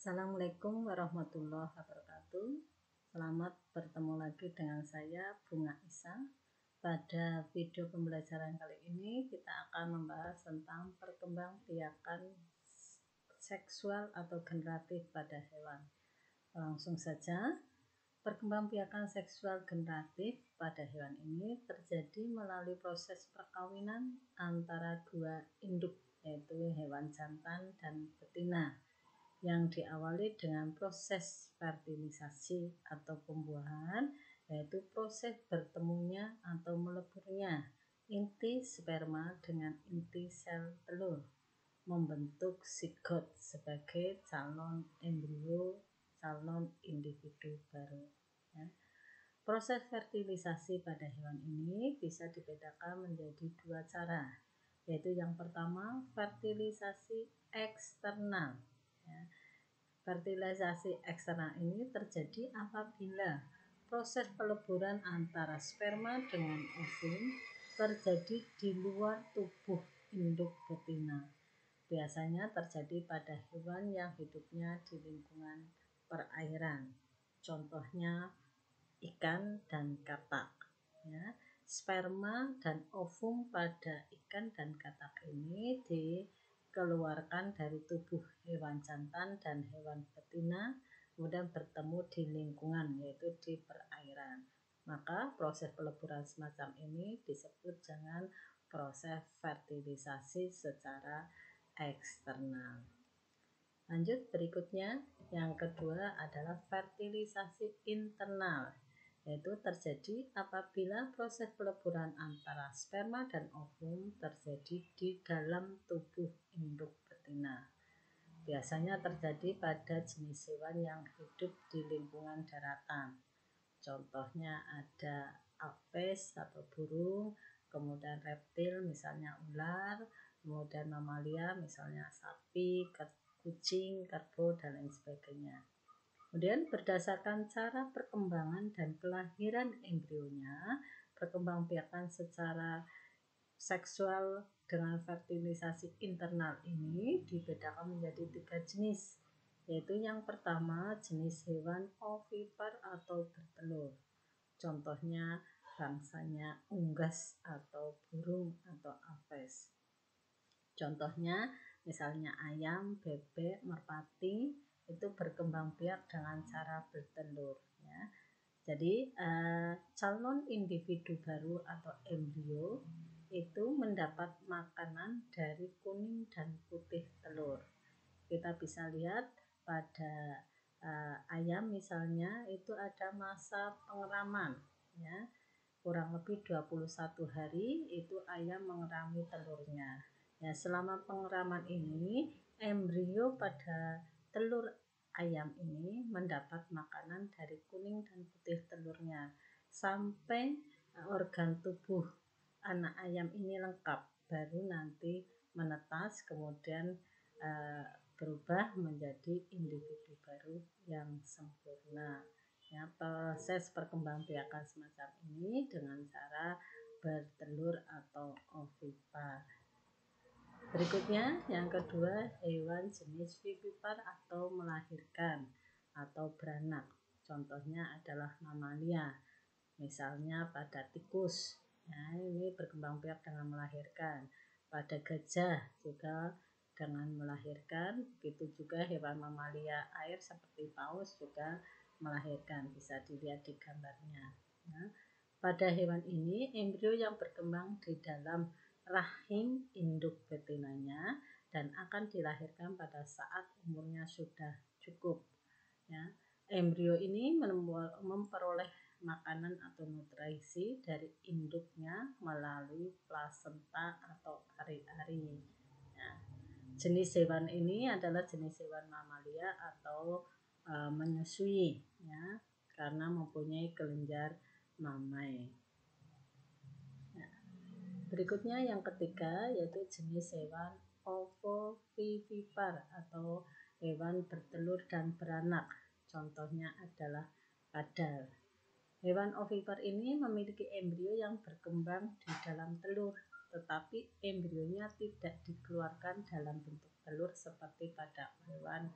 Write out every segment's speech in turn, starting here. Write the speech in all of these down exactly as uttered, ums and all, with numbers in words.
Assalamualaikum warahmatullahi wabarakatuh. Selamat bertemu lagi dengan saya Bunga Isa. Pada video pembelajaran kali ini kita akan membahas tentang perkembangbiakan seksual atau generatif pada hewan. Langsung saja, perkembangbiakan seksual generatif pada hewan ini terjadi melalui proses perkawinan antara dua induk, yaitu hewan jantan dan betina, yang diawali dengan proses fertilisasi atau pembuahan, yaitu proses bertemunya atau meleburnya inti sperma dengan inti sel telur membentuk zigot sebagai calon embrio, calon individu baru. Ya. Proses fertilisasi pada hewan ini bisa dibedakan menjadi dua cara, yaitu yang pertama fertilisasi eksternal. Ya. Fertilisasi eksternal ini terjadi apabila proses peleburan antara sperma dengan ovum terjadi di luar tubuh induk betina. Biasanya terjadi pada hewan yang hidupnya di lingkungan perairan. Contohnya ikan dan katak. Ya. Sperma dan ovum pada ikan dan katak ini di keluarkan dari tubuh hewan jantan dan hewan betina, kemudian bertemu di lingkungan, yaitu di perairan. Maka proses peleburan semacam ini disebut dengan proses fertilisasi secara eksternal. Lanjut berikutnya, yang kedua adalah fertilisasi internal, yaitu terjadi apabila proses peleburan antara sperma dan ovum terjadi di dalam tubuh induk betina. Biasanya terjadi pada jenis hewan yang hidup di lingkungan daratan. Contohnya ada apes atau burung, kemudian reptil misalnya ular, kemudian mamalia misalnya sapi, kucing, kerbau, dan lain sebagainya. Kemudian berdasarkan cara perkembangan dan kelahiran embrionya, perkembangbiakan secara seksual dengan fertilisasi internal ini dibedakan menjadi tiga jenis, yaitu yang pertama jenis hewan ovipar atau bertelur. Contohnya bangsanya unggas atau burung atau apes. Contohnya misalnya ayam, bebek, merpati itu berkembang biak dengan cara bertelur. Ya. Jadi eh, calon individu baru atau embrio itu mendapat makanan dari kuning dan putih telur. Kita bisa lihat pada eh, ayam misalnya itu ada masa pengeraman, ya. Kurang lebih dua puluh satu hari itu ayam mengerami telurnya. Ya, selama pengeraman ini embrio pada telur ayam ini mendapat makanan dari kuning dan putih telurnya sampai organ tubuh anak ayam ini lengkap, baru nanti menetas kemudian uh, berubah menjadi individu baru yang sempurna. Ya, proses perkembangbiakan semacam ini dengan cara bertelur atau ovipar. Berikutnya yang kedua, hewan jenis vivipar atau melahirkan atau beranak. Contohnya adalah mamalia, misalnya pada tikus. Nah, ini berkembang biak dengan melahirkan. Pada gajah juga dengan melahirkan. Begitu juga hewan mamalia air seperti paus juga melahirkan. Bisa dilihat di gambarnya. Nah, pada hewan ini embrio yang berkembang di dalam rahim induk betinanya dan akan dilahirkan pada saat umurnya sudah cukup. Ya. Embrio ini memperoleh makanan atau nutrisi dari induknya melalui plasenta atau ari-ari. Ya. Jenis hewan ini adalah jenis hewan mamalia atau e, menyusui, ya, karena mempunyai kelenjar mamai. Berikutnya yang ketiga yaitu jenis hewan ovovivipar atau hewan bertelur dan beranak. Contohnya adalah kadal. Hewan ovipar ini memiliki embrio yang berkembang di dalam telur, tetapi embrionya tidak dikeluarkan dalam bentuk telur seperti pada hewan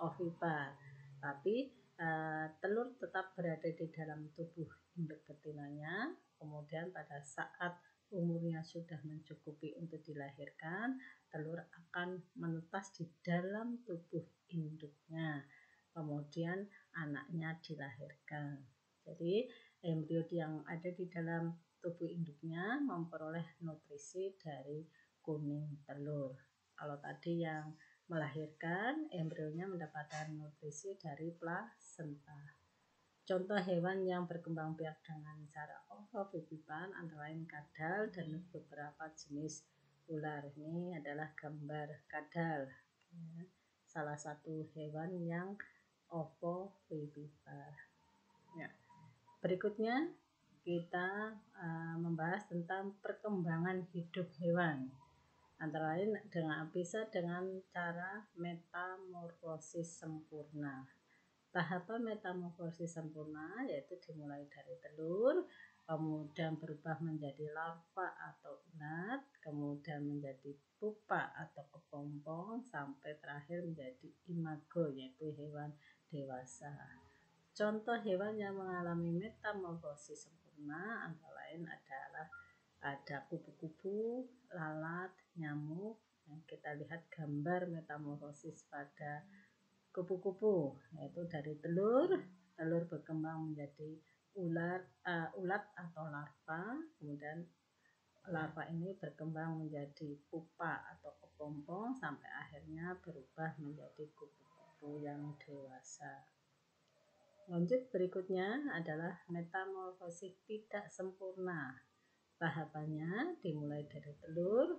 ovipar, tapi uh, telur tetap berada di dalam tubuh induk betinanya. Kemudian pada saat umurnya sudah mencukupi untuk dilahirkan, telur akan menetas di dalam tubuh induknya. Kemudian anaknya dilahirkan. Jadi embrio yang ada di dalam tubuh induknya memperoleh nutrisi dari kuning telur. Kalau tadi yang melahirkan, embrionya mendapatkan nutrisi dari plasenta. Contoh hewan yang berkembang biak dengan cara ovipar antara lain kadal dan beberapa jenis ular. Ini adalah gambar kadal, salah satu hewan yang ovipar. Ya. Berikutnya kita uh, membahas tentang perkembangan hidup hewan, antara lain dengan bisa dengan cara metamorfosis sempurna. Tahapan metamorfosis sempurna yaitu dimulai dari telur, kemudian berubah menjadi larva atau ulat, kemudian menjadi pupa atau kepompong, sampai terakhir menjadi imago yaitu hewan dewasa. Contoh hewan yang mengalami metamorfosis sempurna antara lain adalah ada kupu-kupu, lalat, nyamuk. Yang kita lihat gambar metamorfosis pada kupu-kupu, yaitu dari telur, telur berkembang menjadi ular, uh, ulat atau larva, kemudian larva ini berkembang menjadi pupa atau kepompong sampai akhirnya berubah menjadi kupu-kupu yang dewasa. Lanjut, berikutnya adalah metamorfosis tidak sempurna. Tahapannya dimulai dari telur,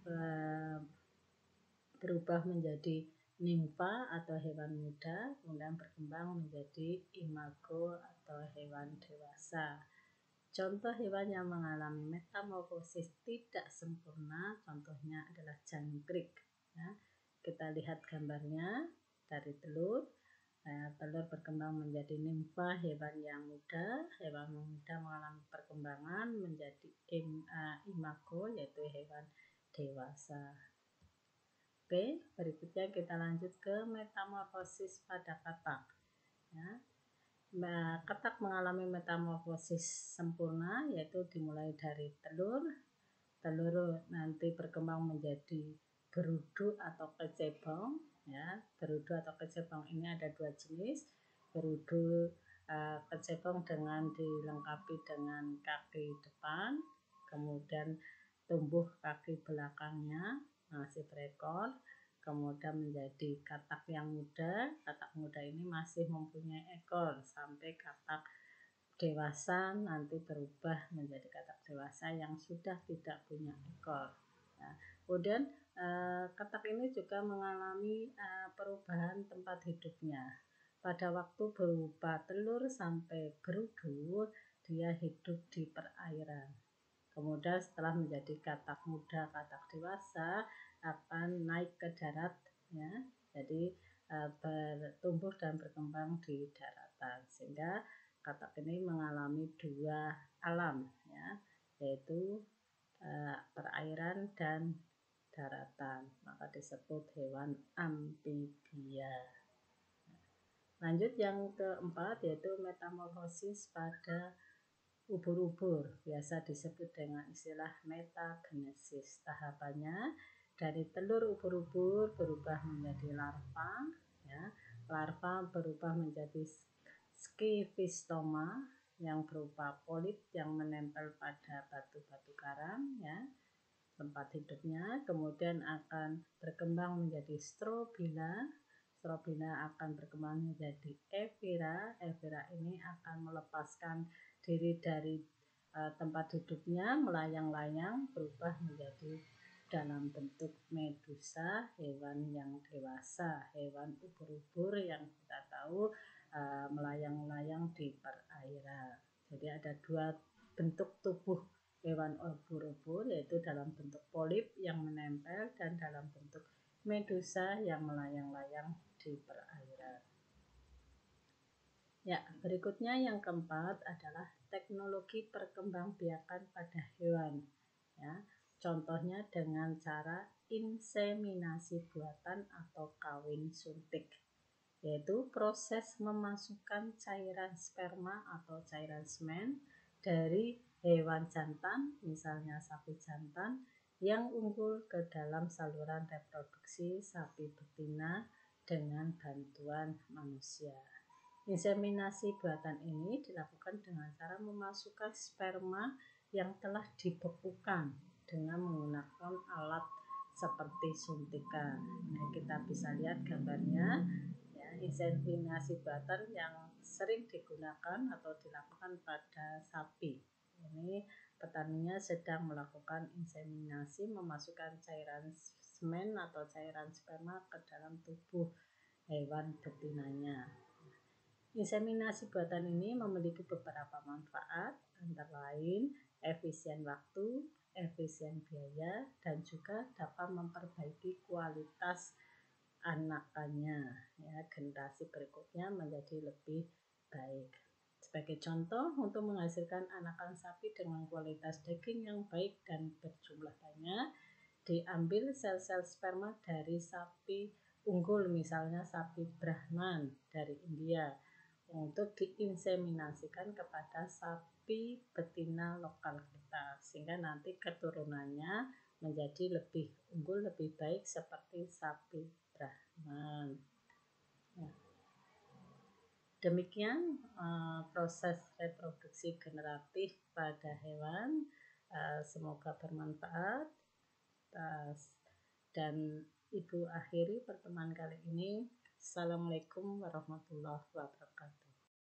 berubah menjadi nimfa atau hewan muda, kemudian berkembang menjadi imago atau hewan dewasa. Contoh hewan yang mengalami metamorfosis tidak sempurna, contohnya adalah jangkrik. Ya, kita lihat gambarnya dari telur. Nah, telur berkembang menjadi nimfa, hewan yang muda. Hewan muda mengalami perkembangan menjadi im, uh, imago, yaitu hewan dewasa. Oke, berikutnya kita lanjut ke metamorfosis pada katak. Ya, katak mengalami metamorfosis sempurna, yaitu dimulai dari telur. Telur nanti berkembang menjadi berudu atau kecebong. Ya, berudu atau kecebong ini ada dua jenis. Berudu uh, kecebong dengan dilengkapi dengan kaki depan, kemudian tumbuh kaki belakangnya, masih berekor, kemudian menjadi katak yang muda. Katak muda ini masih mempunyai ekor sampai katak dewasa nanti berubah menjadi katak dewasa yang sudah tidak punya ekor. Nah, kemudian eh, katak ini juga mengalami eh, perubahan tempat hidupnya. Pada waktu berupa telur sampai berudu, dia hidup di perairan. Kemudian setelah menjadi katak muda, katak dewasa akan naik ke darat, ya. Jadi eh, bertumbuh dan berkembang di daratan, sehingga katak ini mengalami dua alam, ya, yaitu uh, perairan dan daratan, maka disebut hewan amfibia. Lanjut yang keempat yaitu metamorfosis pada ubur-ubur, biasa disebut dengan istilah metagenesis. Tahapannya dari telur ubur-ubur berubah menjadi larva, ya. Larva berubah menjadi skifistoma yang berupa polip yang menempel pada batu-batu karang, ya, tempat hidupnya. Kemudian akan berkembang menjadi strobila. Strobila akan berkembang menjadi evira. Evira ini akan melepaskan diri dari uh, tempat hidupnya, melayang-layang, berubah menjadi dalam bentuk medusa, hewan yang dewasa, hewan ubur-ubur yang kita tahu Uh, melayang-layang di perairan. Jadi ada dua bentuk tubuh hewan ubur-ubur, yaitu dalam bentuk polip yang menempel dan dalam bentuk medusa yang melayang-layang di perairan. Ya, berikutnya yang keempat adalah teknologi perkembangbiakan pada hewan. Ya, contohnya dengan cara inseminasi buatan atau kawin suntik. yaitu proses memasukkan cairan sperma atau cairan semen dari hewan jantan, misalnya sapi jantan, yang unggul ke dalam saluran reproduksi sapi betina dengan bantuan manusia. Inseminasi buatan ini dilakukan dengan cara memasukkan sperma yang telah dibekukan dengan menggunakan alat seperti suntikan. Nah, kita bisa lihat gambarnya. Ya, inseminasi buatan yang sering digunakan atau dilakukan pada sapi. Ini petaninya sedang melakukan inseminasi, memasukkan cairan semen atau cairan sperma ke dalam tubuh hewan betinanya. Inseminasi buatan ini memiliki beberapa manfaat, antara lain efisien waktu, efisien biaya, dan juga dapat memperbaiki kualitas anakannya, ya, generasi berikutnya menjadi lebih baik. Sebagai contoh, untuk menghasilkan anakan sapi dengan kualitas daging yang baik dan berjumlah banyak, diambil sel-sel sperma dari sapi unggul, misalnya sapi Brahman dari India, untuk diinseminasikan kepada sapi betina lokal kita, sehingga nanti keturunannya menjadi lebih unggul, lebih baik seperti sapi Brahman. Ya. Demikian uh, proses reproduksi generatif pada hewan. Uh, semoga bermanfaat. Uh, dan Ibu akhiri pertemuan kali ini. Assalamualaikum warahmatullahi wabarakatuh.